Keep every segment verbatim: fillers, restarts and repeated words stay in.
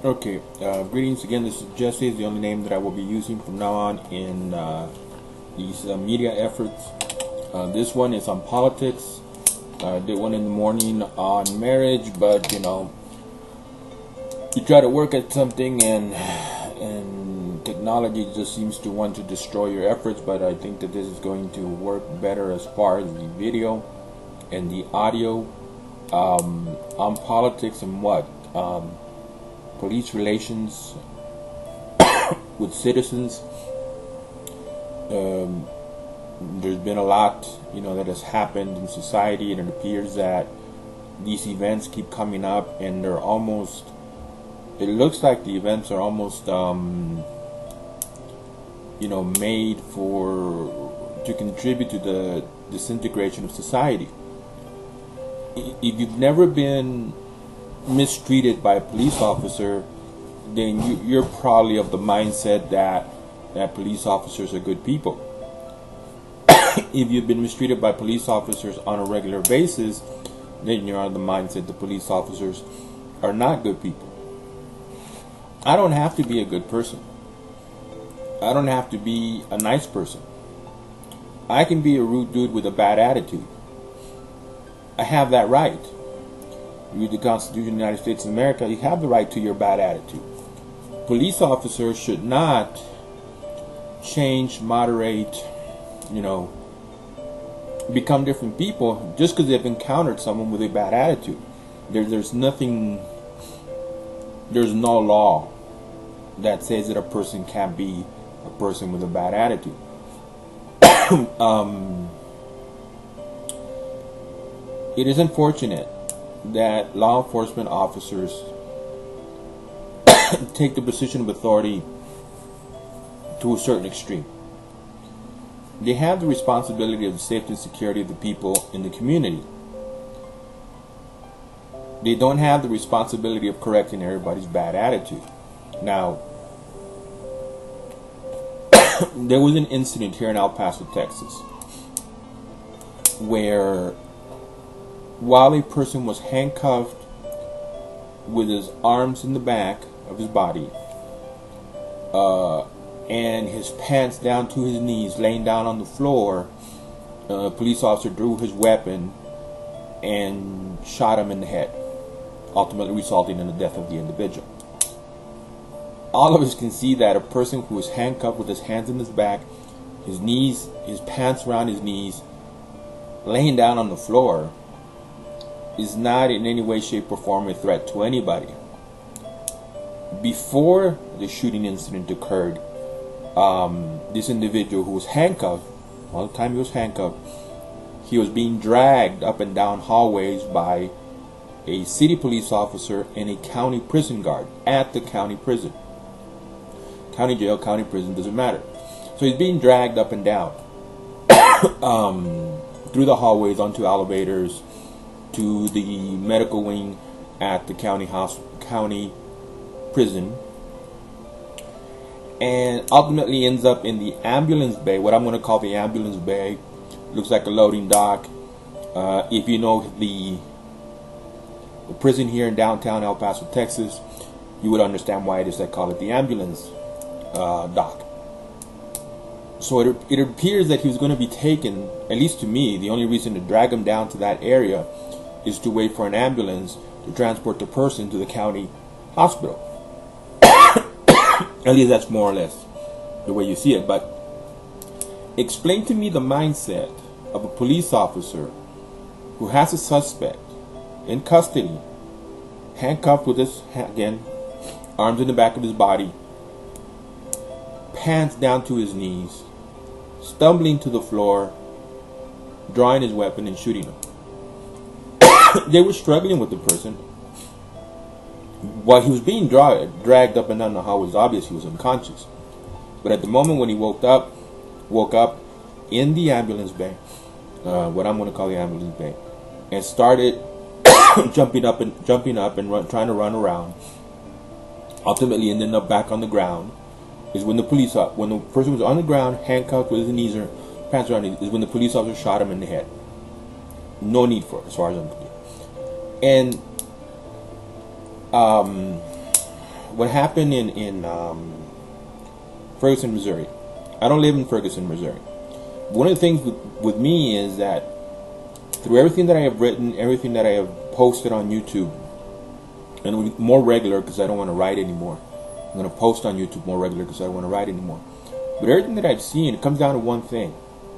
Okay, uh, greetings again. This is Jesse, is the only name that I will be using from now on in uh, these uh, media efforts. Uh, this one is on politics. I did one in the morning on marriage, but you know, you try to work at something and and technology just seems to want to destroy your efforts. But I think that this is going to work better as far as the video and the audio um, on politics and what. Um, police relations with citizens. Um, there's been a lot, you know, that has happened in society, and it appears that these events keep coming up, and they're almost, it looks like the events are almost, um, you know, made for, to contribute to the disintegration of society. If you've never been mistreated by a police officer, then you, you're probably of the mindset that that police officers are good people. If you've been mistreated by police officers on a regular basis, then you're on the mindset that police officers are not good people. I don't have to be a good person. I don't have to be a nice person. I can be a rude dude with a bad attitude. I have that right. Read the Constitution of the United States of America, you have the right to your bad attitude. Police officers should not change, moderate, you know, become different people just because they've encountered someone with a bad attitude. There, there's nothing, there's no law that says that a person can't be a person with a bad attitude. um, it is unfortunate that law enforcement officers take the position of authority to a certain extreme. They have the responsibility of the safety and security of the people in the community. They don't have the responsibility of correcting everybody's bad attitude. Now, there was an incident here in El Paso, Texas, where while a person was handcuffed with his arms in the back of his body uh, and his pants down to his knees, laying down on the floor, a police officer drew his weapon and shot him in the head, ultimately resulting in the death of the individual. All of us can see that a person who is handcuffed with his hands in his back, his knees, his pants around his knees, laying down on the floor, is not in any way, shape, or form a threat to anybody. Before the shooting incident occurred, um, this individual who was handcuffed, all the time he was handcuffed, he was being dragged up and down hallways by a city police officer and a county prison guard at the county prison. County jail, county prison, doesn't matter. So he's being dragged up and down um, through the hallways, onto elevators, to the medical wing at the county house, county prison, and ultimately ends up in the ambulance bay, what I'm going to call the ambulance bay. Looks like a loading dock. Uh, if you know the, the prison here in downtown El Paso, Texas, you would understand why it is they call it the ambulance uh, dock. So it, it appears that he was going to be taken, at least to me, the only reason to drag him down to that area is to wait for an ambulance to transport the person to the county hospital. At least that's more or less the way you see it. But explain to me the mindset of a police officer who has a suspect in custody, handcuffed with his, again, arms in the back of his body, pants down to his knees, stumbling to the floor, drawing his weapon and shooting him. They were struggling with the person. While he was being dra dragged up and down the hall, it was obvious he was unconscious. But at the moment when he woke up, woke up in the ambulance bay, uh, what I'm going to call the ambulance bay, and started jumping up and jumping up and run, trying to run around, ultimately ending up back on the ground, is when the police, when the person was on the ground, handcuffed with his knees or pants around his, is when the police officer shot him in the head. No need for it, as far as I'm concerned. And um, what happened in in um, Ferguson, Missouri. I don't live in Ferguson, Missouri. One of the things with, with me is that through everything that I have written, everything that I have posted on YouTube, and more regular because I don't want to write anymore. I'm going to post on YouTube more regular because I don't want to write anymore. But everything that I've seen, it comes down to one thing.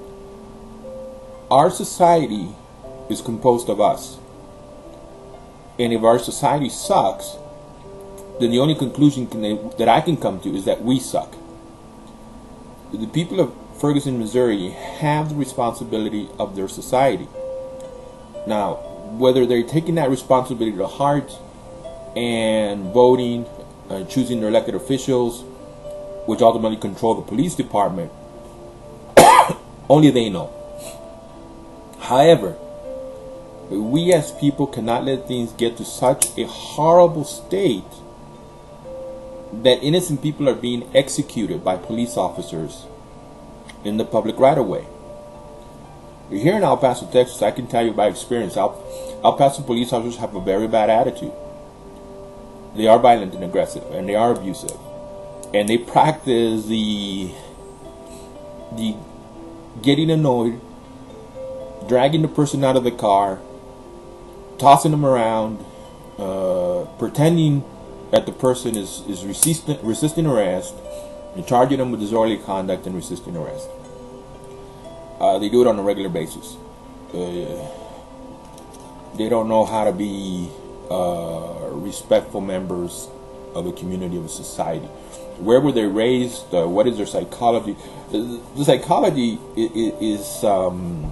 Our society is composed of us. And if our society sucks, then the only conclusion can, that I can come to is that we suck. The people of Ferguson, Missouri have the responsibility of their society. Now, whether they're taking that responsibility to heart and voting, uh, choosing their elected officials, which ultimately control the police department, only they know. However, we as people cannot let things get to such a horrible state that innocent people are being executed by police officers in the public right of way. Here in El Paso, Texas, I can tell you by experience, El, El Paso police officers have a very bad attitude. They are violent and aggressive, and they are abusive, and they practice the the getting annoyed, dragging the person out of the car, tossing them around, uh, pretending that the person is, is resisting, resisting arrest, and charging them with disorderly conduct and resisting arrest. Uh, they do it on a regular basis. Uh, they don't know how to be uh, respectful members of a community, of a society. Where were they raised? Uh, what is their psychology? The, the psychology is, is um,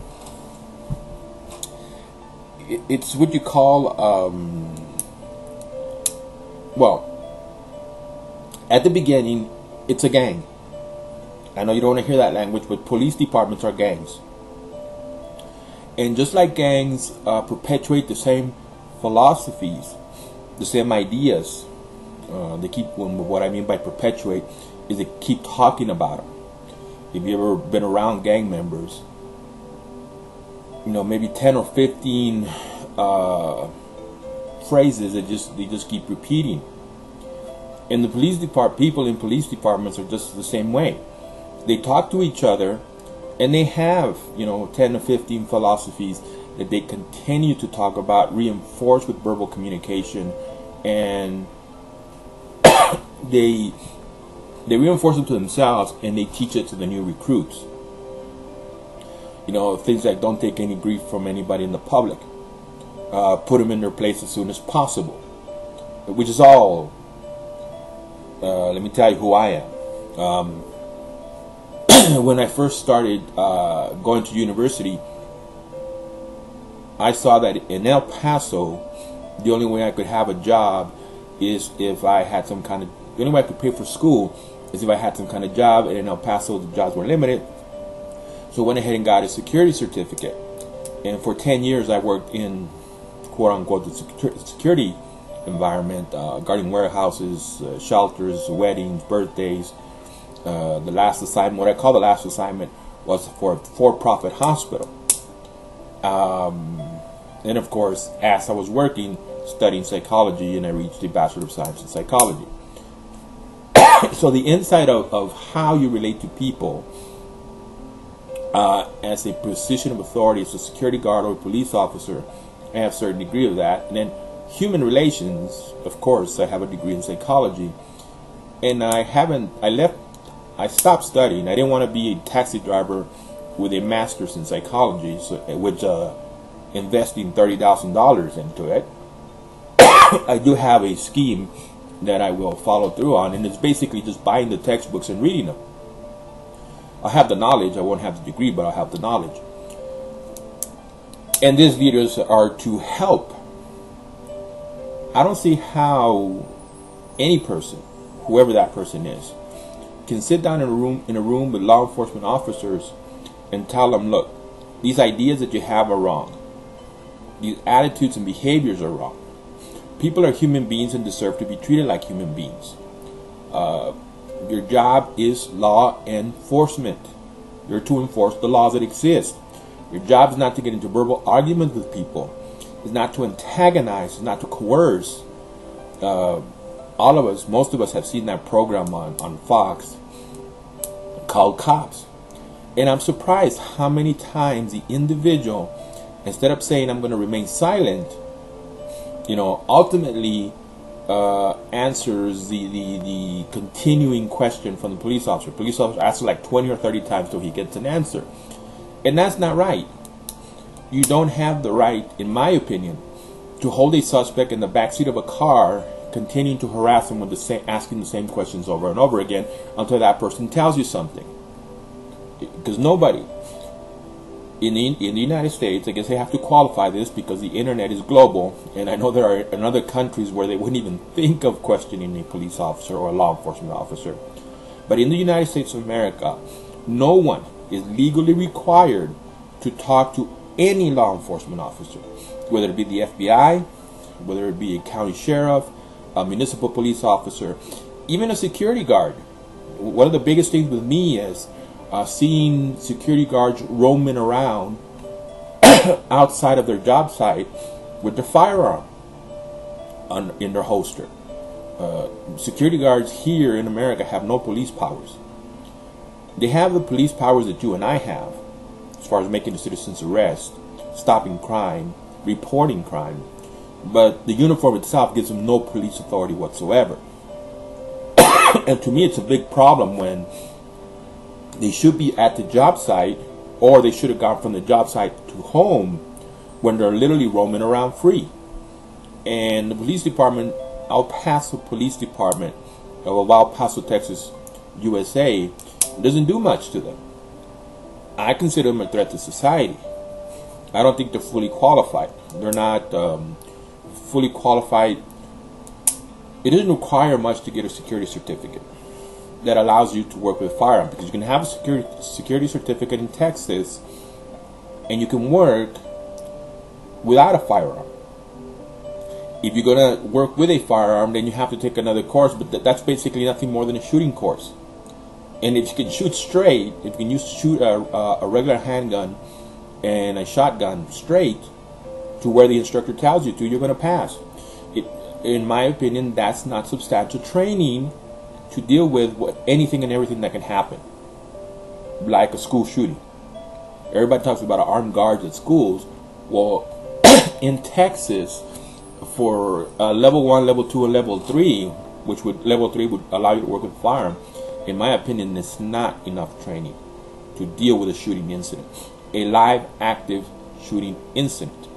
it, it's what you call, um, well, at the beginning, it's a gang. I know you don't want to hear that language, but police departments are gangs. And just like gangs uh, perpetuate the same philosophies, the same ideas, uh, they keep, what I mean by perpetuate is they keep talking about them. If you've ever been around gang members, you know, maybe ten or fifteen uh, phrases that just they just keep repeating. And the police depart people in police departments are just the same way. They talk to each other, and they have, you know, ten or fifteen philosophies that they continue to talk about, reinforce with verbal communication, and they they reinforce them to themselves, and they teach it to the new recruits. You know, things like don't take any grief from anybody in the public, uh, put them in their place as soon as possible, which is all. Uh, let me tell you who I am. Um, when I first started uh, going to university, I saw that in El Paso, the only way I could have a job is if I had some kind of, the only way I could pay for school is if I had some kind of job, and in El Paso the jobs were limited. So I went ahead and got a security certificate, and for ten years I worked in quote-unquote the security environment, uh, guarding warehouses, uh, shelters, weddings, birthdays. Uh, the last assignment, what I call the last assignment, was for a for-profit hospital. Um, and of course, as I was working, studying psychology, and I reached the Bachelor of Science in Psychology. So the insight of, of how you relate to people uh, as a position of authority, as a security guard or a police officer, I have a certain degree of that. And then human relations, of course, I have a degree in psychology. And I haven't, I left I stopped studying. I didn't want to be a taxi driver with a master's in psychology, so, which uh, investing thirty thousand dollars into it. I do have a scheme that I will follow through on, and it's basically just buying the textbooks and reading them. I have the knowledge. I won't have the degree, but I have the knowledge. And these videos are to help. I don't see how any person, whoever that person is, can sit down in a room in a room with law enforcement officers and tell them, look, these ideas that you have are wrong. These attitudes and behaviors are wrong. People are human beings and deserve to be treated like human beings. Uh, your job is law enforcement. You're to enforce the laws that exist. Your job is not to get into verbal arguments with people. It's not to antagonize. It's not to coerce. Uh, all of us, most of us have seen that program on, on Fox called Cops. And I'm surprised how many times the individual, instead of saying I'm going to remain silent, you know, ultimately uh, answers the, the, the continuing question from the police officer. Police officer asks like twenty or thirty times till he gets an answer. And that's not right. You don't have the right, in my opinion, to hold a suspect in the backseat of a car, continuing to harass him with the same, asking the same questions over and over again until that person tells you something. Because nobody in the, in the United States, I guess they have to qualify this because the internet is global, and I know there are in other countries where they wouldn't even think of questioning a police officer or a law enforcement officer. But in the United States of America, no one is legally required to talk to any law enforcement officer, whether it be the F B I, whether it be a county sheriff, a municipal police officer, even a security guard. One of the biggest things with me is uh, seeing security guards roaming around outside of their job site with their firearm on, in their holster. Uh, security guards here in America have no police powers. They have the police powers that you and I have, as far as making a citizen's arrest, stopping crime, reporting crime, but the uniform itself gives them no police authority whatsoever. And to me, it's a big problem when they should be at the job site, or they should have gone from the job site to home, when they're literally roaming around free. And the police department, El Paso Police Department of El Paso, Texas, U S A, doesn't do much to them. I consider them a threat to society. I don't think they're fully qualified. They're not um, fully qualified. It doesn't require much to get a security certificate that allows you to work with a firearm, because you can have a security security certificate in Texas and you can work without a firearm. If you're going to work with a firearm, then you have to take another course, but th that's basically nothing more than a shooting course. And if you can shoot straight, if you can use shoot a, a regular handgun and a shotgun straight to where the instructor tells you to, you're going to pass. It, in my opinion, that's not substantial training to deal with what, anything and everything that can happen, like a school shooting. Everybody talks about armed guards at schools. Well, in Texas, for uh, level one, level two, and level three, which would level three would allow you to work with a firearm, in my opinion, it's not enough training to deal with a shooting incident, a live, active shooting incident.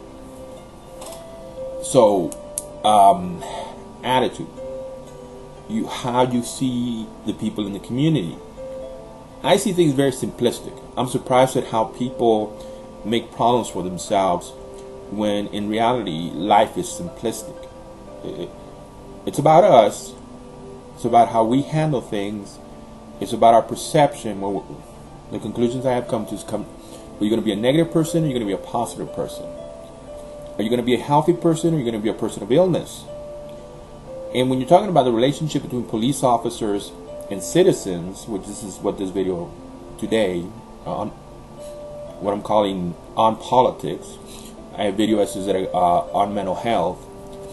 So, um, attitude, you how you see the people in the community. I see things very simplistic. I'm surprised at how people make problems for themselves when in reality life is simplistic. It, it's about us. It's about how we handle things. It's about our perception. Well, the conclusions I have come to is come, are you going to be a negative person, or are you going to be a positive person? Are you going to be a healthy person, or are you going to be a person of illness? And when you're talking about the relationship between police officers and citizens, which this is what this video today, on what I'm calling on politics, I have video essays that are uh, on mental health.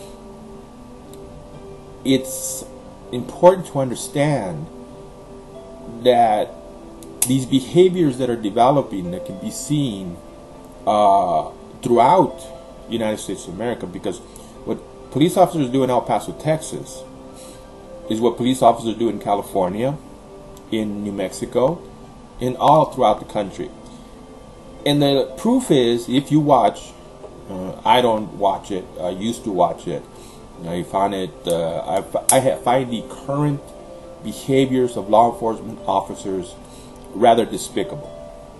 It's important to understand that these behaviors that are developing, that can be seen uh, throughout the United States of America, because what police officers do in El Paso, Texas, is what police officers do in California, in New Mexico, and all throughout the country. And the proof is, if you watch, uh, I don't watch it, I used to watch it, I find it, uh, I, I find the current behaviors of law enforcement officers rather despicable.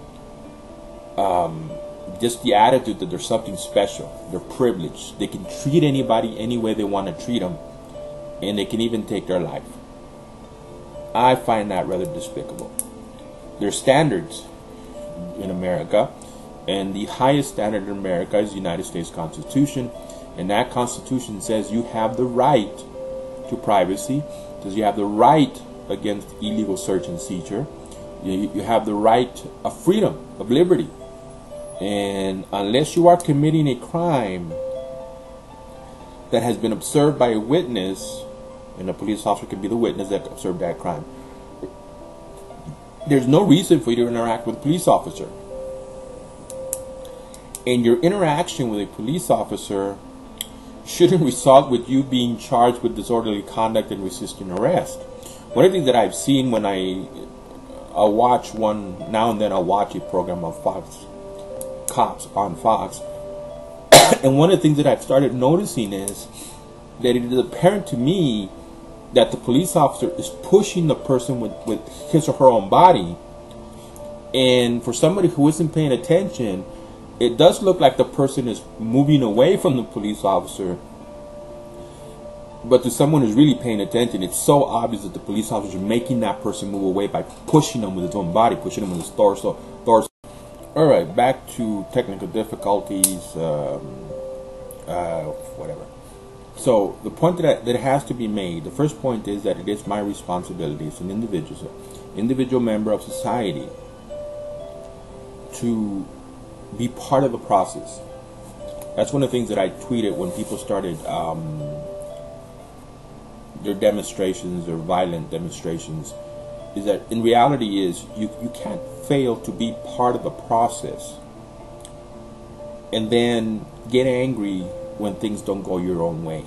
Um, just the attitude that there's something special, they're privileged, they can treat anybody any way they want to treat them, and they can even take their life. I find that rather despicable. There's standards in America, and the highest standard in America is the United States Constitution, and that Constitution says you have the right to privacy, says you have the right against illegal search and seizure, you, you have the right of freedom, of liberty, and unless you are committing a crime that has been observed by a witness and a police officer can be the witness that observed that crime. There's no reason for you to interact with a police officer. And your interaction with a police officer shouldn't result with you being charged with disorderly conduct and resisting arrest. One of the things that I've seen when I I watch one, now and then I'll watch a program of Fox, Cops on Fox, and one of the things that I've started noticing is that it is apparent to me that the police officer is pushing the person with, with his or her own body, and for somebody who isn't paying attention, it does look like the person is moving away from the police officer. But to someone who's really paying attention, it's so obvious that the police officer is making that person move away by pushing them with his own body, pushing them with his torso. torso. All right, back to technical difficulties, um, uh, whatever. So the point that, I, that has to be made, the first point is that it is my responsibility as an individual, individual member of society, to be part of the process. That's one of the things that I tweeted when people started um, their demonstrations, their violent demonstrations, is that in reality is you, you can't fail to be part of the process and then get angry when things don't go your own way.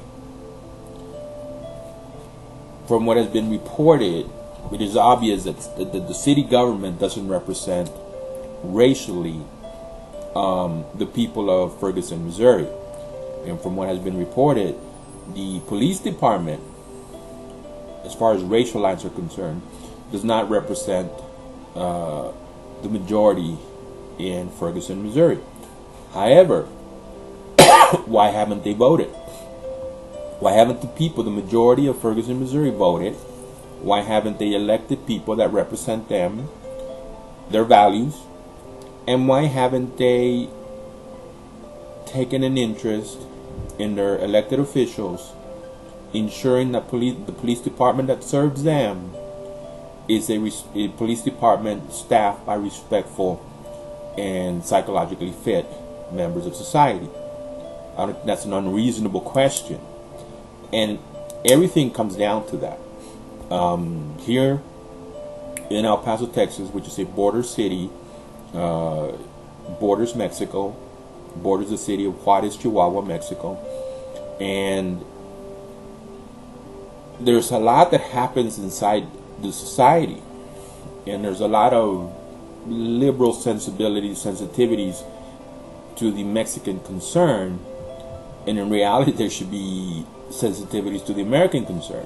From what has been reported, it is obvious that the, the, the city government doesn't represent racially um, the people of Ferguson, Missouri. And from what has been reported, the police department, as far as racial lines are concerned, does not represent uh, the majority in Ferguson, Missouri. However, why haven't they voted? Why haven't the people, the majority of Ferguson, Missouri, voted? Why haven't they elected people that represent them, their values? And why haven't they taken an interest in their elected officials, ensuring that police, the police department that serves them is a, res, a police department staffed by respectful and psychologically fit members of society? I don't, that's an unreasonable question. And everything comes down to that. Um, here in El Paso, Texas, which is a border city, uh, borders Mexico, borders the city of Juarez, Chihuahua, Mexico, and there's a lot that happens inside the society, and there's a lot of liberal sensibilities, sensitivities to the Mexican concern, and in reality there should be sensitivities to the American concern.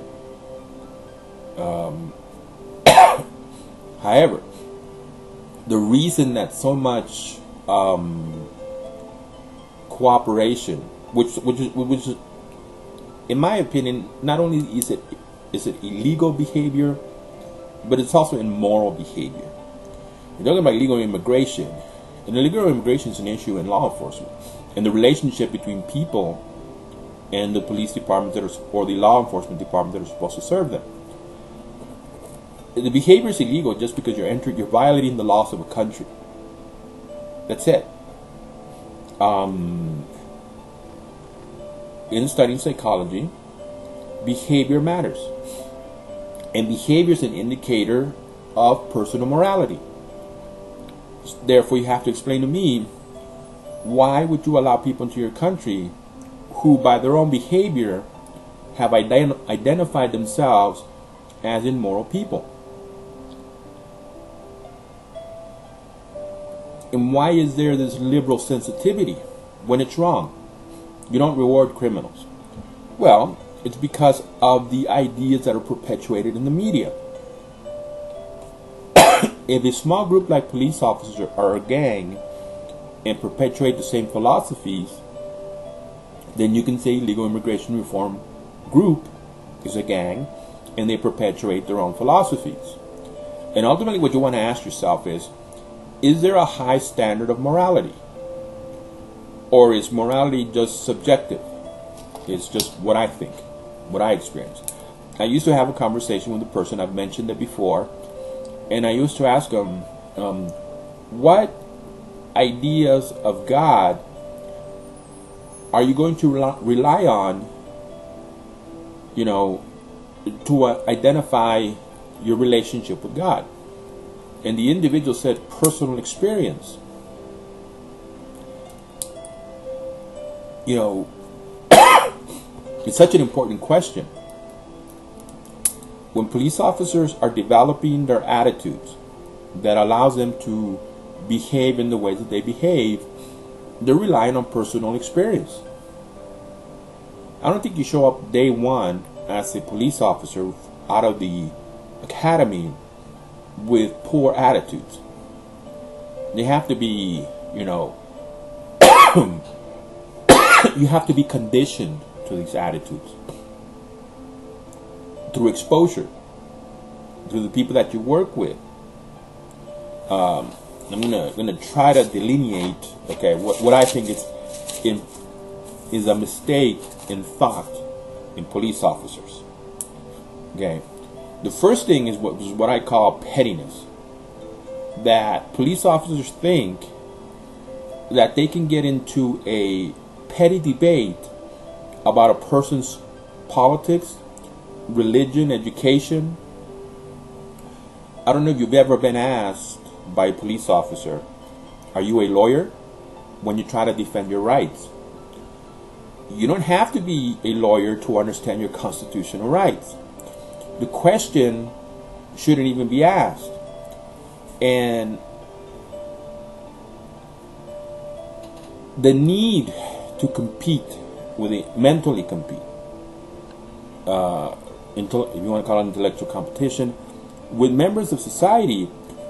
Um, however, the reason that so much um, cooperation, which which is, which is, in my opinion, not only is it is it illegal behavior, but it's also immoral behavior. We're talking about illegal immigration, and illegal immigration is an issue in law enforcement, and the relationship between people and the police departments that are, or the law enforcement departments that are supposed to serve them. The behavior is illegal just because you're entering, you're violating the laws of a country. That's it. Um, in studying psychology, behavior matters. And behavior is an indicator of personal morality. Therefore, you have to explain to me, why would you allow people into your country who, by their own behavior, have ident identified themselves as immoral people? And why is there this liberal sensitivity when it's wrong? You don't reward criminals. Well, it's because of the ideas that are perpetuated in the media. If a small group like police officers are a gang and perpetuate the same philosophies, then you can say legal immigration reform group is a gang and they perpetuate their own philosophies. And ultimately what you want to ask yourself is, is there a high standard of morality? Or is morality just subjective? It's just what I think, what I experience. I used to have a conversation with a person, I've mentioned it before, and I used to ask them, um, what ideas of God are you going to rely on, you know, to uh, identify your relationship with God. And the individual said personal experience. You know, it's such an important question. When police officers are developing their attitudes that allows them to behave in the ways that they behave, they're relying on personal experience. I don't think you show up day one as a police officer out of the academy with poor attitudes. They have to be, you know, you have to be conditioned to these attitudes through exposure, through the people that you work with. Um, I'm gonna gonna try to delineate, okay, what what I think is in is a mistake in thought in police officers. Okay, the first thing is what is what I call pettiness. That police officers think that they can get into a petty debate about a person's politics, religion, education. I don't know if you've ever been asked by a police officer, are you a lawyer? When you try to defend your rights. You don't have to be a lawyer to understand your constitutional rights. The question shouldn't even be asked. And the need to compete with it, mentally compete, uh, if you want to call it intellectual competition, with members of society,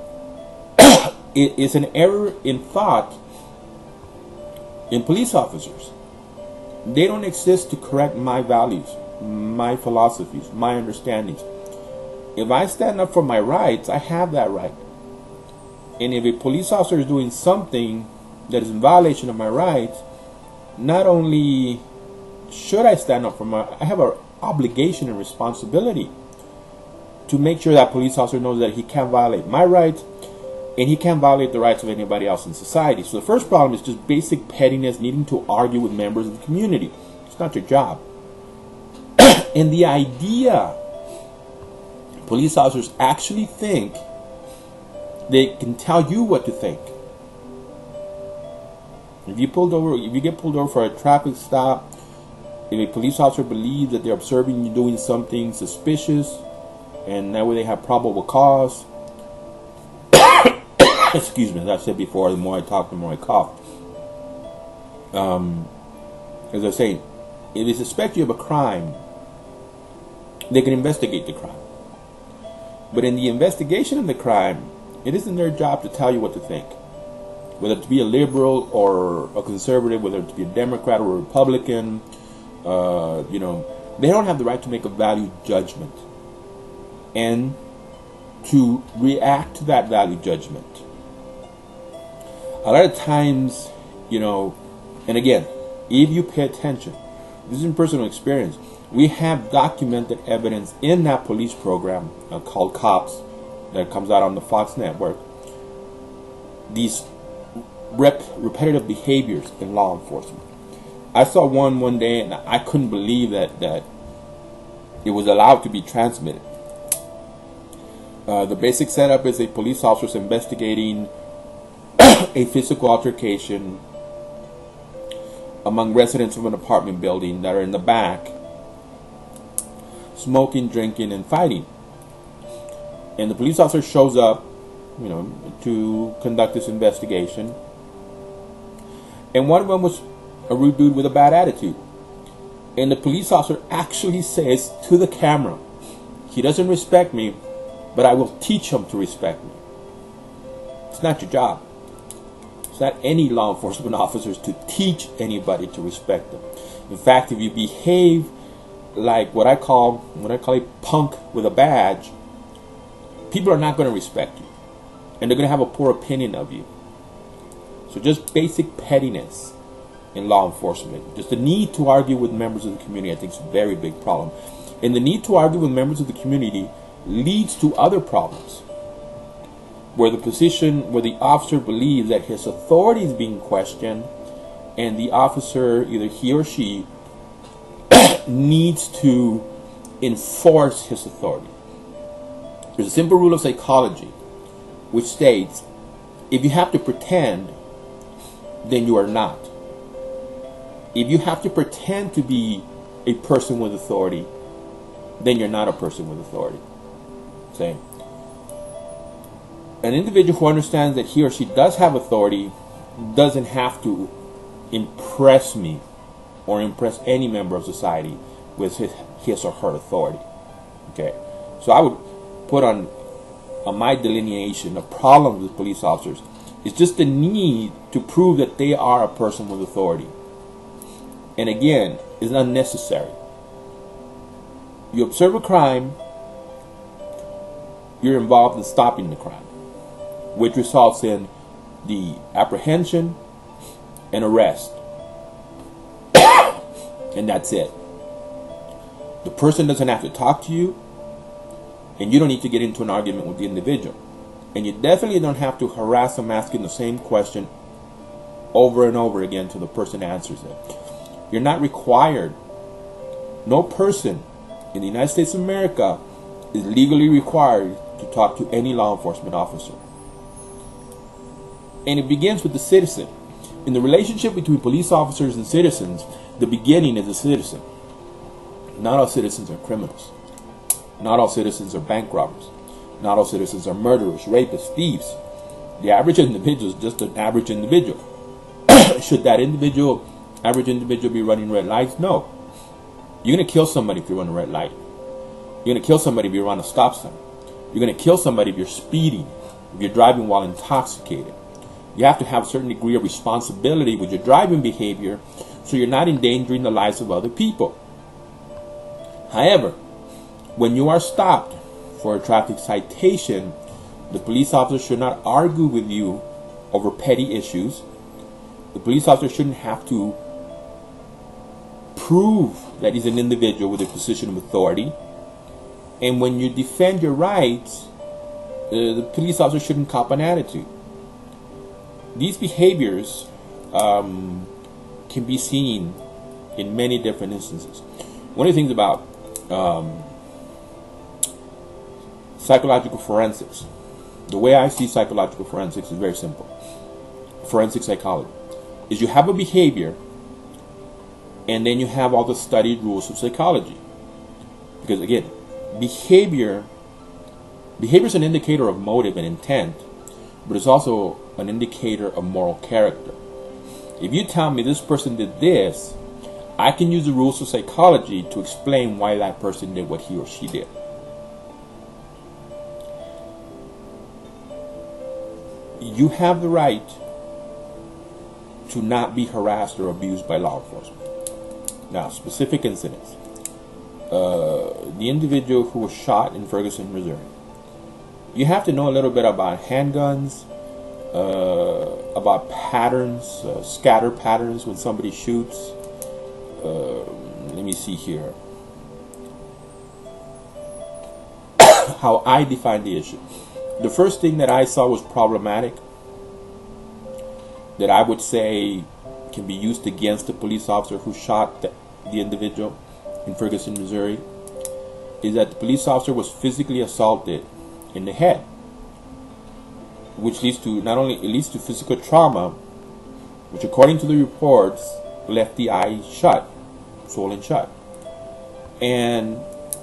it is an error in thought in police officers. They don't exist to correct my values, my philosophies, my understandings. If I stand up for my rights, I have that right. And if a police officer is doing something that is in violation of my rights, not only should I stand up for my, I have an obligation and responsibility to make sure that police officer knows that he can't violate my rights and he can't violate the rights of anybody else in society. So the first problem is just basic pettiness, needing to argue with members of the community. It's not your job. And the idea police officers actually think they can tell you what to think. If you pulled over, if you get pulled over for a traffic stop, if a police officer believes that they're observing you doing something suspicious, and that way they have probable cause. Excuse me, as I said before, the more I talk, the more I cough. Um, as I was saying, if they suspect you of a crime, they can investigate the crime. But in the investigation of the crime, it isn't their job to tell you what to think. Whether to be a liberal or a conservative, whether to be a Democrat or a Republican, uh, you know, they don't have the right to make a value judgment and to react to that value judgment. A lot of times, you know, and again, if you pay attention, this is in personal experience, we have documented evidence in that police program uh, called Cops that comes out on the Fox network. These rep repetitive behaviors in law enforcement. I saw one one day and I couldn't believe that that it was allowed to be transmitted. Uh, the basic setup is a police officer investigating a physical altercation among residents of an apartment building that are in the back, smoking, drinking, and fighting. And the police officer shows up, you know, to conduct this investigation. And one of them was a rude dude with a bad attitude. And the police officer actually says to the camera, he doesn't respect me, but I will teach him to respect me. It's not your job. It's not any law enforcement officers to teach anybody to respect them. In fact, if you behave like what I call what I call a punk with a badge, people are not going to respect you, and they're going to have a poor opinion of you. So just basic pettiness in law enforcement, just the need to argue with members of the community, I think is a very big problem. And the need to argue with members of the community leads to other problems, where the position, where the officer believes that his authority is being questioned, and the officer, either he or she, needs to enforce his authority. There's a simple rule of psychology which states, if you have to pretend, then you are not. If you have to pretend to be a person with authority, then you're not a person with authority. Same. An individual who understands that he or she does have authority doesn't have to impress me or impress any member of society with his, his or her authority. Okay, so I would put on, on my delineation of problems with police officers is just the need to prove that they are a person with authority. And again, it's unnecessary. You observe a crime, you're involved in stopping the crime, which results in the apprehension and arrest. And that's it. The person doesn't have to talk to you, and you don't need to get into an argument with the individual. And you definitely don't have to harass them asking the same question over and over again till the person answers it. You're not required. No person in the United States of America is legally required to talk to any law enforcement officer. And it begins with the citizen. In the relationship between police officers and citizens, the beginning is the citizen. Not all citizens are criminals. Not all citizens are bank robbers. Not all citizens are murderers, rapists, thieves. The average individual is just an average individual. Should that individual, average individual, be running red lights? No. You're going to kill somebody if you run a red light. You're going to kill somebody if you run a stop sign. You're going to kill somebody if you're speeding, if you're driving while intoxicated. You have to have a certain degree of responsibility with your driving behavior so you're not endangering the lives of other people. However, when you are stopped for a traffic citation, the police officer should not argue with you over petty issues. The police officer shouldn't have to prove that he's an individual with a position of authority. And when you defend your rights, uh, the police officer shouldn't cop an attitude. These behaviors um, can be seen in many different instances. One of the things about um, psychological forensics, the way I see psychological forensics is very simple. Forensic psychology is you have a behavior, and then you have all the studied rules of psychology. Because again, behavior behavior is an indicator of motive and intent, but it's also an indicator of moral character. If you tell me this person did this, I can use the rules of psychology to explain why that person did what he or she did. You have the right to not be harassed or abused by law enforcement. Now, specific incidents. Uh, the individual who was shot in Ferguson, Missouri. You have to know a little bit about handguns, uh, about patterns, uh, scatter patterns when somebody shoots. Uh, let me see here. How I define the issue. The first thing that I saw was problematic, that I would say can be used against the police officer who shot the, the individual in Ferguson, Missouri, is that the police officer was physically assaulted in the head, which leads to not only it leads to physical trauma, which according to the reports left the eye shut, swollen shut, and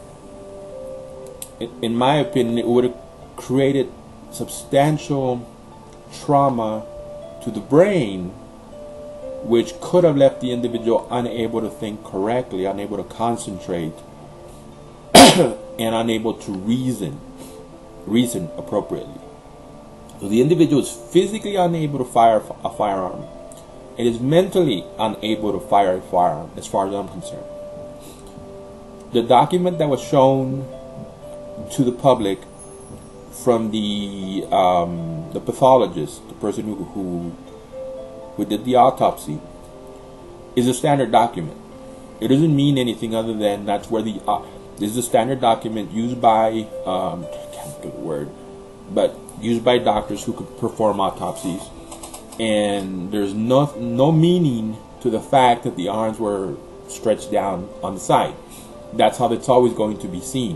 in my opinion, it would have created substantial trauma to the brain, which could have left the individual unable to think correctly, unable to concentrate, and unable to reason, reason appropriately. So the individual is physically unable to fire a firearm. It is mentally unable to fire a firearm, as far as I'm concerned. The document that was shown to the public from the um, the pathologist, the person who, who who did the autopsy, is a standard document. It doesn't mean anything other than that's where the uh, this is a standard document used by um, I can't think of the word, but used by doctors who could perform autopsies, and there's no no meaning to the fact that the arms were stretched down on the side. That's how it's always going to be seen.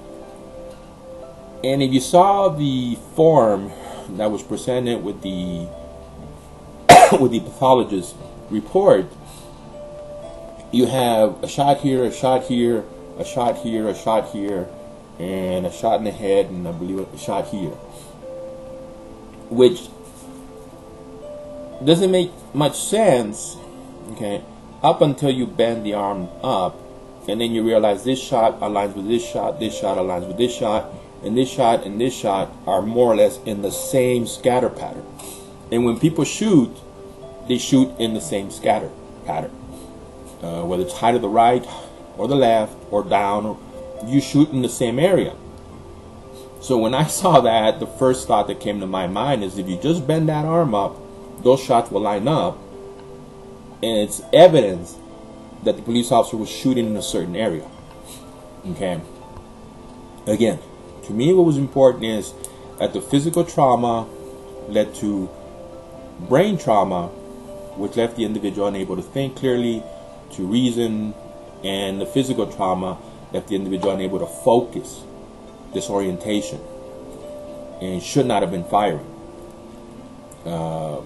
And if you saw the form that was presented with the with the pathologist report, you have a shot here, a shot here, a shot here, a shot here, and a shot in the head, and I believe a shot here, which doesn't make much sense, okay, up until you bend the arm up, and then you realize this shot aligns with this shot, this shot aligns with this shot, and this shot and this shot are more or less in the same scatter pattern. And when people shoot, they shoot in the same scatter pattern. Uh, whether it's high to the right, or the left, or down, or you shoot in the same area. So when I saw that, the first thought that came to my mind is if you just bend that arm up, those shots will line up, and it's evidence that the police officer was shooting in a certain area. Okay. Again, to me what was important is that the physical trauma led to brain trauma, which left the individual unable to think clearly, to reason, and the physical trauma left the individual unable to focus, disorientation, and should not have been firing. Uh,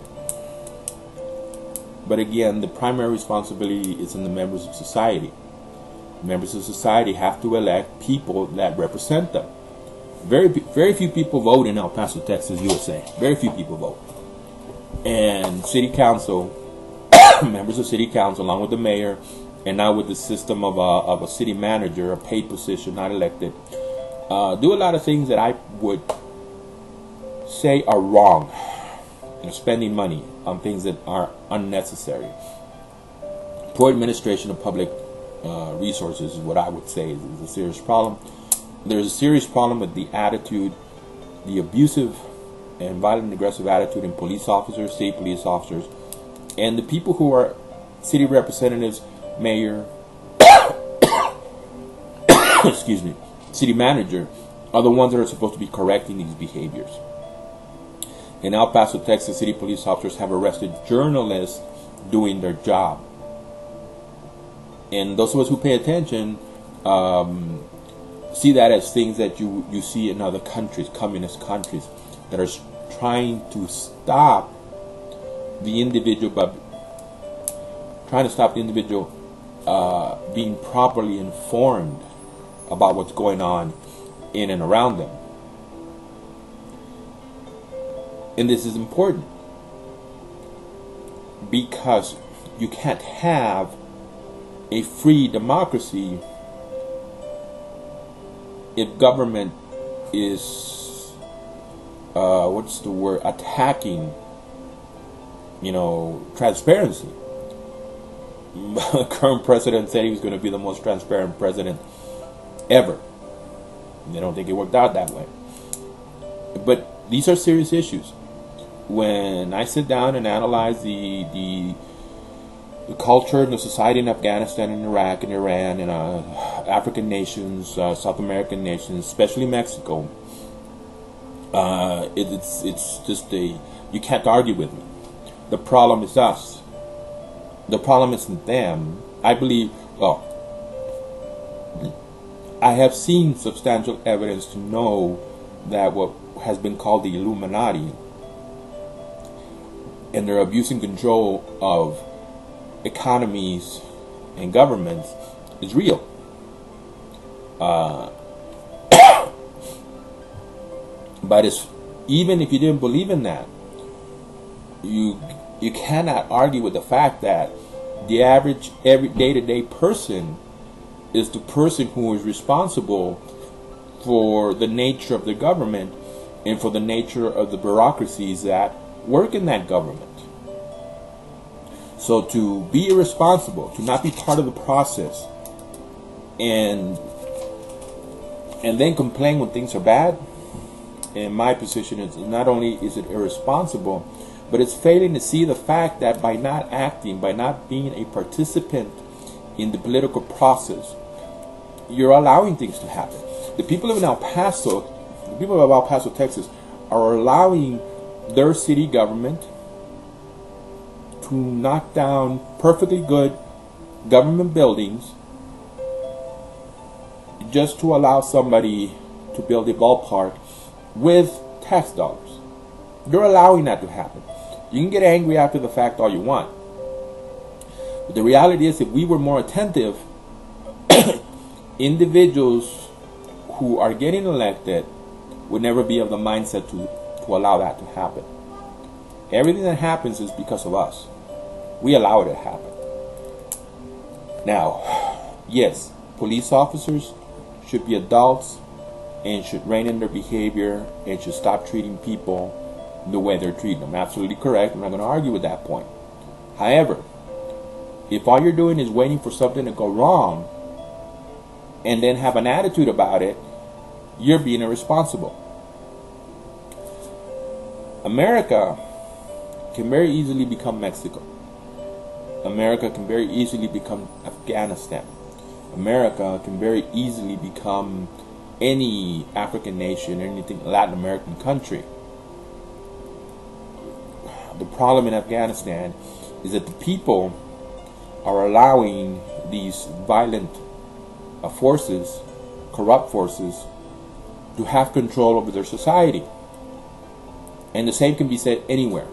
but again, the primary responsibility is in the members of society. Members of society have to elect people that represent them. Very, very few people vote in El Paso, Texas, U S A. Very few people vote. And city council, members of city council, along with the mayor, and now with the system of a, of a city manager, a paid position, not elected, uh, do a lot of things that I would say are wrong. You know, spending money on things that are unnecessary. Poor administration of public uh, resources is what I would say is, is a serious problem. There's a serious problem with the attitude, the abusive and violent and aggressive attitude in police officers, state police officers, and the people who are city representatives, mayor, excuse me, city manager, are the ones that are supposed to be correcting these behaviors. In El Paso, Texas, city police officers have arrested journalists doing their job. And those of us who pay attention um, see that as things that you, you see in other countries, communist countries, that are trying to stop the individual, but trying to stop the individual uh, being properly informed about what's going on in and around them. And this is important because you can't have a free democracy if government is uh, what's the word attacking you know transparency. The current president said he was going to be the most transparent president ever. They don't think it worked out that way. But these are serious issues. When I sit down and analyze the the, the culture and the society in Afghanistan and Iraq and Iran and uh, African nations, uh, South American nations, especially Mexico, uh, it, it's it's just a you can't argue with me. The problem is us. The problem isn't them. I believe. Well, I have seen substantial evidence to know that what has been called the Illuminati and their abuse and control of economies and governments is real. Uh, but it's, even if you didn't believe in that, you you cannot argue with the fact that the average every day-to-day person is the person who is responsible for the nature of the government and for the nature of the bureaucracies that work in that government. So to be irresponsible, to not be part of the process, and and then complain when things are bad, in my position is not only is it irresponsible, but it's failing to see the fact that by not acting, by not being a participant in the political process, you're allowing things to happen. The people of El Paso, the people of El Paso, Texas, are allowing their city government to knock down perfectly good government buildings just to allow somebody to build a ballpark with tax dollars. They're allowing that to happen. You can get angry after the fact all you want. But the reality is, if we were more attentive, individuals who are getting elected would never be of the mindset to, to allow that to happen. Everything that happens is because of us. We allow it to happen. Now, yes, police officers should be adults and should rein in their behavior and should stop treating people the way they're treating them. Absolutely correct. I'm not going to argue with that point. However, if all you're doing is waiting for something to go wrong and then have an attitude about it, you're being irresponsible. America can very easily become Mexico. America can very easily become Afghanistan. America can very easily become any African nation, anything Latin American country. The problem in Afghanistan is that the people are allowing these violent uh, forces, corrupt forces, to have control over their society. And the same can be said anywhere.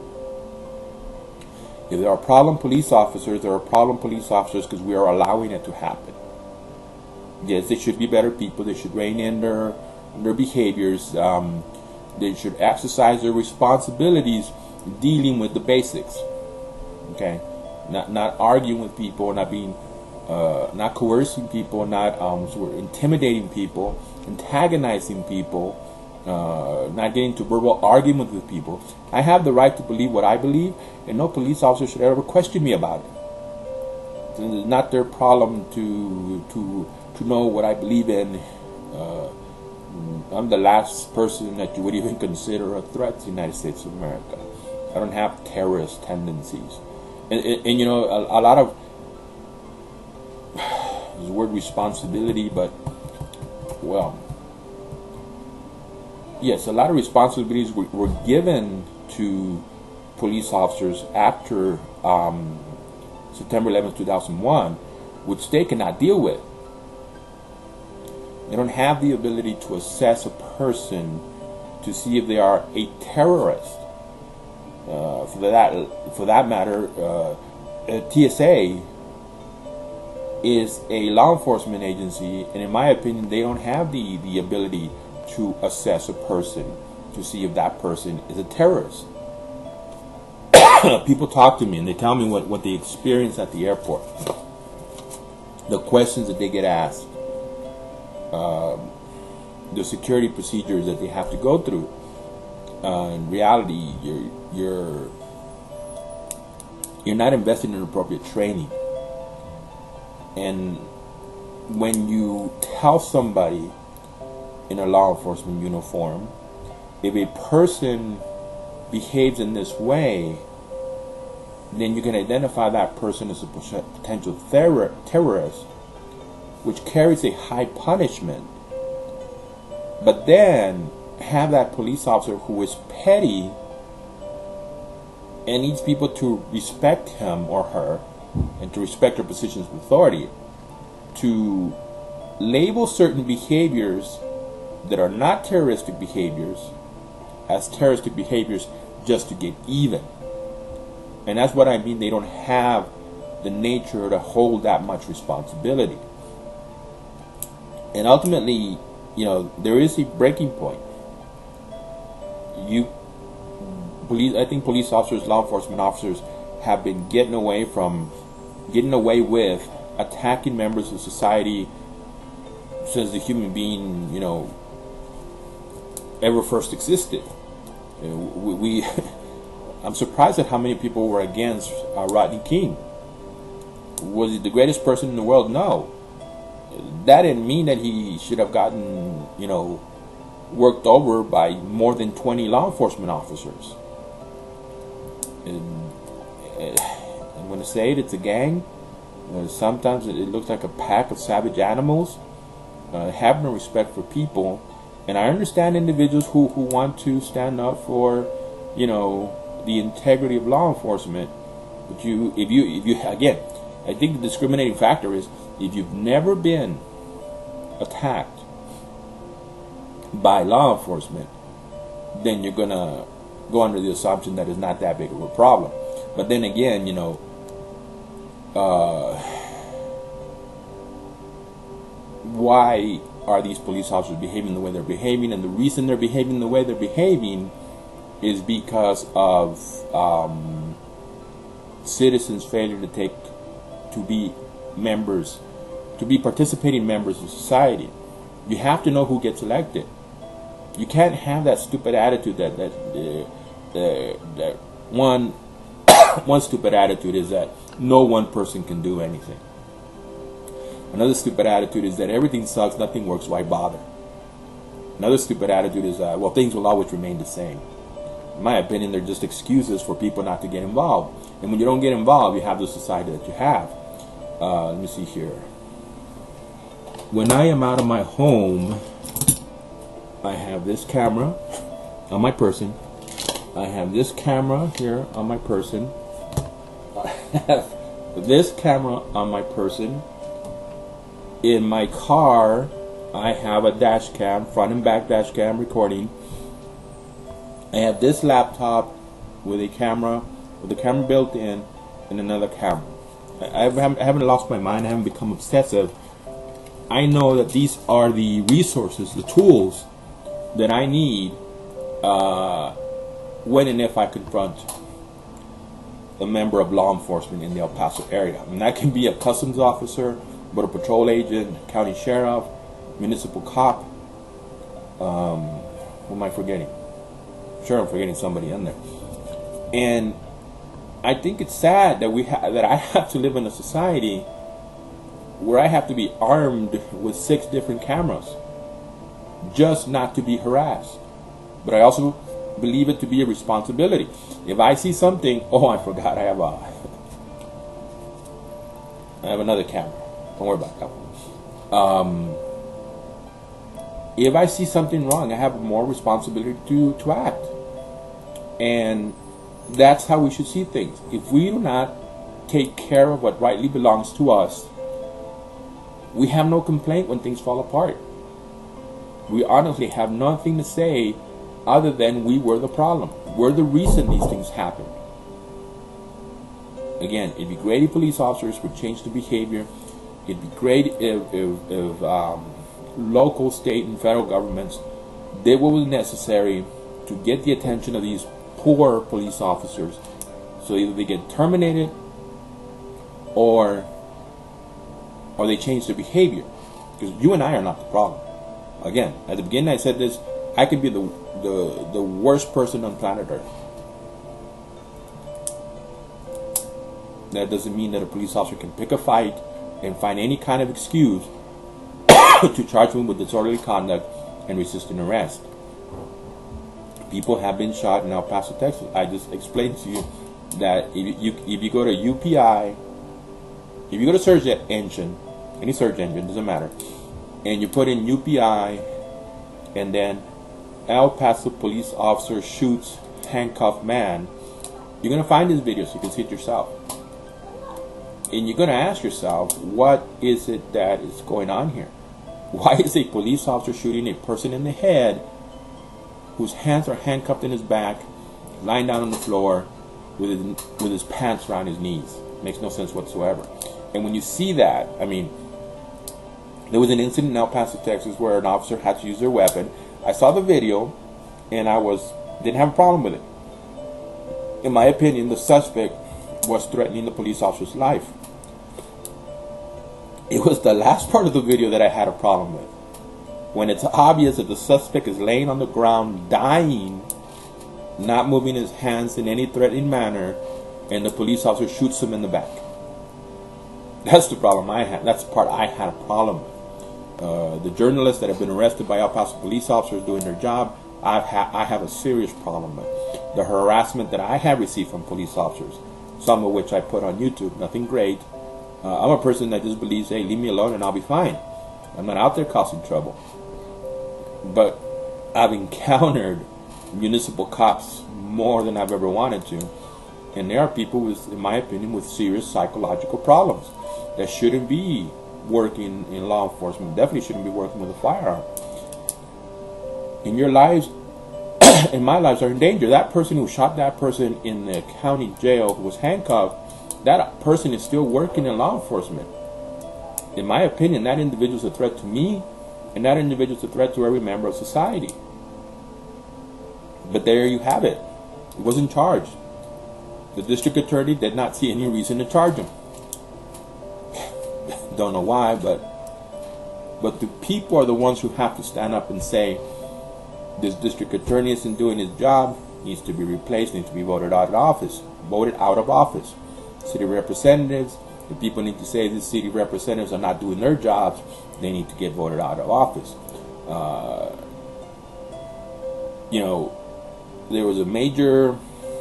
If there are problem police officers, there are problem police officers because we are allowing it to happen. Yes, they should be better people. They should rein in their, their behaviors. Um, they should exercise their responsibilities dealing with the basics. Okay? Not not arguing with people, not being, uh, not coercing people, not um, sort of intimidating people, antagonizing people, uh, not getting into verbal argument with people. I have the right to believe what I believe, and no police officer should ever question me about it. It's not their problem to to to know what I believe in. Uh, I'm the last person that you would even consider a threat to the United States of America. I don't have terrorist tendencies. And, and, and you know, a, a lot of, there's the word responsibility, but, well, yes, a lot of responsibilities were, were given to police officers after um, September eleventh, two thousand one, which they cannot deal with. They don't have the ability to assess a person to see if they are a terrorist. Uh, for that, for that matter, uh, T S A is a law enforcement agency, and in my opinion, they don't have the the ability to assess a person to see if that person is a terrorist. People talk to me and they tell me what what they experience at the airport, the questions that they get asked, um, the security procedures that they have to go through. Uh, in reality, you're you're you're not investing in appropriate training. And when you tell somebody in a law enforcement uniform, if a person behaves in this way, then you can identify that person as a potential terror terrorist, which carries a high punishment. But then have that police officer who is petty and needs people to respect him or her and to respect their positions of authority, to label certain behaviors that are not terroristic behaviors as terroristic behaviors just to get even. And that's what I mean. They don't have the nature to hold that much responsibility. And ultimately, you know, there is a breaking point. You, police, I think police officers, law enforcement officers have been getting away from, getting away with attacking members of society since the human being, you know, ever first existed. You know, we, we I'm surprised at how many people were against uh, Rodney King. Was he the greatest person in the world? No. That didn't mean that he should have gotten, you know, worked over by more than twenty law enforcement officers. And, uh, I'm going to say it, it's a gang. Uh, sometimes it, it looks like a pack of savage animals. Uh, have no respect for people. And I understand individuals who, who want to stand up for, you know, the integrity of law enforcement. But you, if you, if you, again, I think the discriminating factor is if you've never been attacked by law enforcement, then you're gonna go under the assumption that it's not that big of a problem. But then again, you know, uh, why are these police officers behaving the way they're behaving? And the reason they're behaving the way they're behaving is because of um, citizens' failure to take, to be members, to be participating members of society. You have to know who gets elected. You can't have that stupid attitude that that uh, uh, that one one stupid attitude is that no one person can do anything. Another stupid attitude is that everything sucks, nothing works, why bother? Another stupid attitude is uh, well, things will always remain the same. In my opinion, they're just excuses for people not to get involved. And when you don't get involved, you have the society that you have. Uh, let me see here. When I am out of my home, I have this camera on my person. I have this camera here on my person. I have this camera on my person. In my car, I have a dash cam, front and back dash cam recording. I have this laptop with a camera, with a camera built in, and another camera. I haven't, I haven't lost my mind. I haven't become obsessive. I know that these are the resources, the tools that I need uh, when and if I confront a member of law enforcement in the El Paso area. And that can be a customs officer, border patrol agent, county sheriff, municipal cop. Um, who am I forgetting? Sure, I'm forgetting somebody in there. And I think it's sad that we ha that I have to live in a society where I have to be armed with six different cameras just not to be harassed. But I also believe it to be a responsibility. If I see something, oh, I forgot, I have a, I have another camera. Don't worry about that one. Um, if I see something wrong, I have more responsibility to, to act. And that's how we should see things. If we do not take care of what rightly belongs to us, we have no complaint when things fall apart. We honestly have nothing to say other than we were the problem. We're the reason these things happen. Again, it'd be great if police officers would change the behavior. It'd be great if, if, if um, local, state, and federal governments did what was necessary to get the attention of these poor police officers, so either they get terminated or or they change their behavior. Because you and I are not the problem. Again, at the beginning I said this, I could be the the, the worst person on planet Earth. That doesn't mean that a police officer can pick a fight and find any kind of excuse to charge me with disorderly conduct and resisting arrest. People have been shot in El Paso, Texas. I just explained to you that if you if you go to U P I, if you go to search engine, any search engine, doesn't matter, and you put in U P I and then El Paso police officer shoots handcuffed man, you're gonna find this video so you can see it yourself. And you're gonna ask yourself, what is it that is going on here? Why is a police officer shooting a person in the head whose hands are handcuffed in his back, lying down on the floor with his, with his pants around his knees? Makes no sense whatsoever. And when you see that, I mean, there was an incident in El Paso, Texas, where an officer had to use their weapon. I saw the video, and I was didn't have a problem with it. In my opinion, the suspect was threatening the police officer's life. It was the last part of the video that I had a problem with. When it's obvious that the suspect is laying on the ground, dying, not moving his hands in any threatening manner, and the police officer shoots him in the back. That's the problem I had. That's the part I had a problem with. Uh, the journalists that have been arrested by El Paso police officers doing their job, I've ha I have a serious problem with. The harassment that I have received from police officers, some of which I put on YouTube, nothing great. Uh, I'm a person that just believes, hey, leave me alone and I'll be fine. I'm not out there causing trouble. But I've encountered municipal cops more than I've ever wanted to. And there are people with, in my opinion, with serious psychological problems that shouldn't be working in law enforcement definitely shouldn't be working with a firearm. And your lives and my lives are in danger. That person who shot that person in the county jail who was handcuffed, that person is still working in law enforcement. In my opinion, that individual is a threat to me, and that individual is a threat to every member of society. But there you have it. He wasn't charged. The district attorney did not see any reason to charge him. Don't know why, but but the people are the ones who have to stand up and say, this district attorney isn't doing his job, needs to be replaced, needs to be voted out of office. Voted out of office. City representatives, the people need to say these city representatives are not doing their jobs, they need to get voted out of office. Uh, you know, there was a major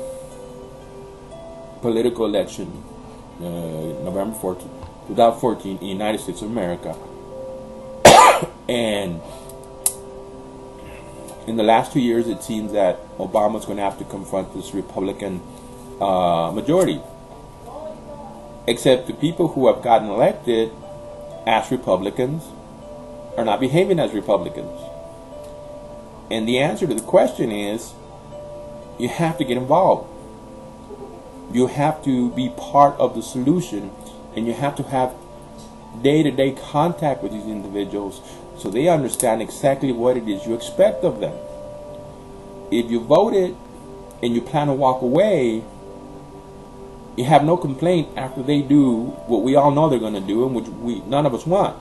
political election, uh, November fourteenth, twenty fourteen, in the United States of America. And in the last two years, it seems that Obama's going to have to confront this Republican uh, majority. Except the people who have gotten elected as Republicans are not behaving as Republicans. And the answer to the question is, you have to get involved. You have to be part of the solution, and you have to have day-to-day contact with these individuals so they understand exactly what it is you expect of them. If you voted and you plan to walk away, you have no complaint after they do what we all know they're going to do, and which we none of us want.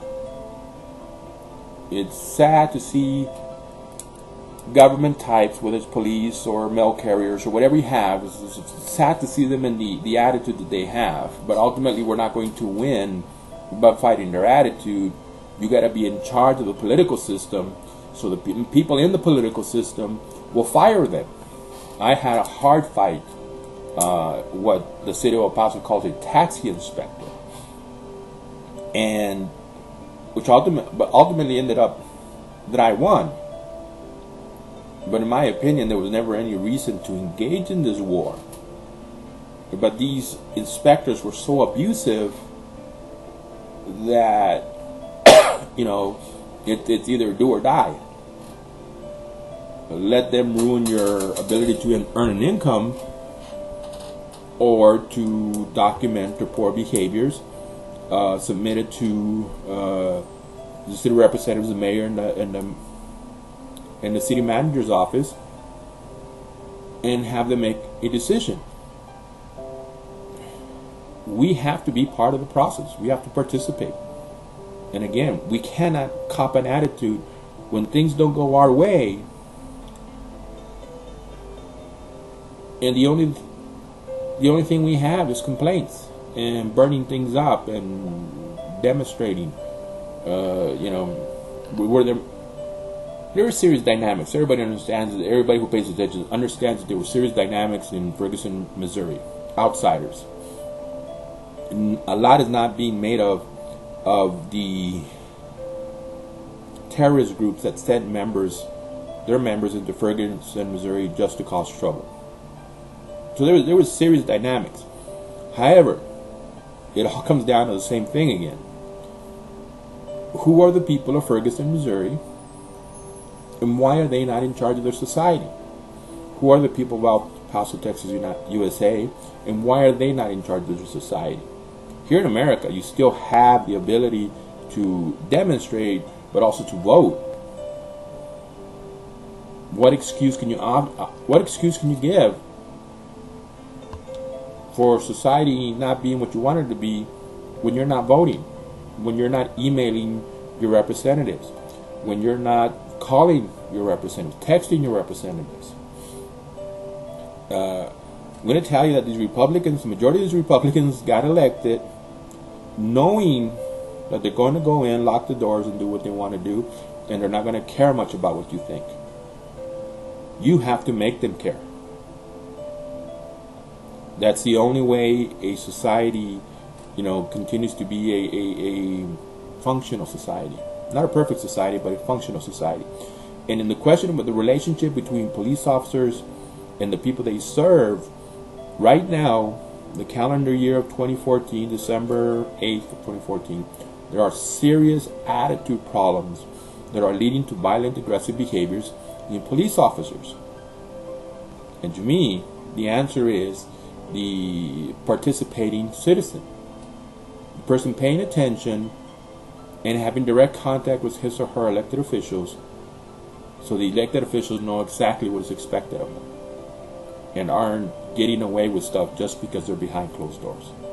It's sad to see government types, whether it's police or mail carriers or whatever you have, it's, it's sad to see them in the, the attitude that they have. But ultimately, we're not going to win by fighting their attitude. You got to be in charge of the political system, so the pe people in the political system will fire them. I had a hard fight, uh, what the city of El Paso calls a taxi inspector, and which ultimately, but ultimately ended up that I won. But in my opinion, there was never any reason to engage in this war. But these inspectors were so abusive that, you know, it, it's either do or die. Let them ruin your ability to earn an income, or to document your poor behaviors, uh, submit it to uh, the city representatives, the mayor, and the, and the in the city manager's office, and have them make a decision. We have to be part of the process. We have to participate. And again, we cannot cop an attitude when things don't go our way, and the only the only thing we have is complaints and burning things up and demonstrating. Uh, you know, where there There were serious dynamics. Everybody understands that. Everybody who pays attention understands that there were serious dynamics in Ferguson, Missouri. Outsiders. And a lot is not being made of of the terrorist groups that sent members, their members, into Ferguson, Missouri, just to cause trouble. So there was there was serious dynamics. However, it all comes down to the same thing again. Who are the people of Ferguson, Missouri? And why are they not in charge of their society? Who are the people of El Paso, Texas, U S A, and why are they not in charge of their society? Here in America, you still have the ability to demonstrate, but also to vote. What excuse can you what excuse can you give for society not being what you want it to be when you're not voting, when you're not emailing your representatives, when you're not calling your representatives, texting your representatives? Uh, I'm going to tell you that these Republicans, the majority of these Republicans got elected knowing that they're going to go in, lock the doors, and do what they want to do, and they're not going to care much about what you think. You have to make them care. That's the only way a society, you know, continues to be a, a, a functional society. Not a perfect society, but a functional society. And in the question about the relationship between police officers and the people they serve, right now, the calendar year of twenty fourteen, December eighth of twenty fourteen, There are serious attitude problems that are leading to violent, aggressive behaviors in police officers. And to me, the answer is the participating citizen. The person paying attention and having direct contact with his or her elected officials, so the elected officials know exactly what is expected of them and aren't getting away with stuff just because they're behind closed doors.